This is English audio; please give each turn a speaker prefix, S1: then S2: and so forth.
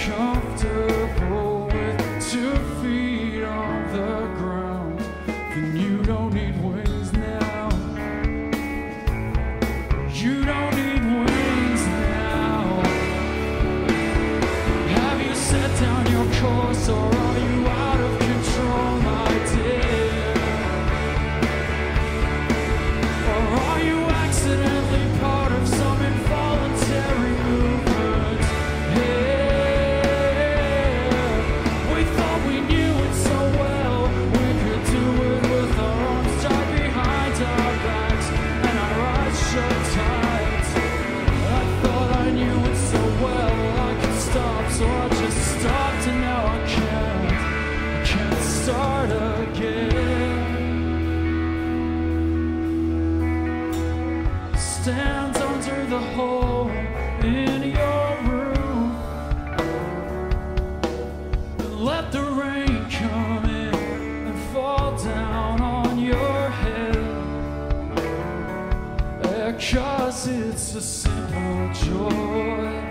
S1: comfortable with 2 feet on the ground, then you don't need wings now. You don't need wings now. Have you set down your course, or are you out of control, my dear? Or are you accidentally part of some involuntary movement? Yeah, we thought we knew it so well. We could do it with our arms tied behind our backs and our eyes shut tight. I thought I knew it so well I could stop, so I just stopped, and now I can't start again. Stand under the hole in your room and let the rain come in and fall down on your head. 'Cause it's a simple joy.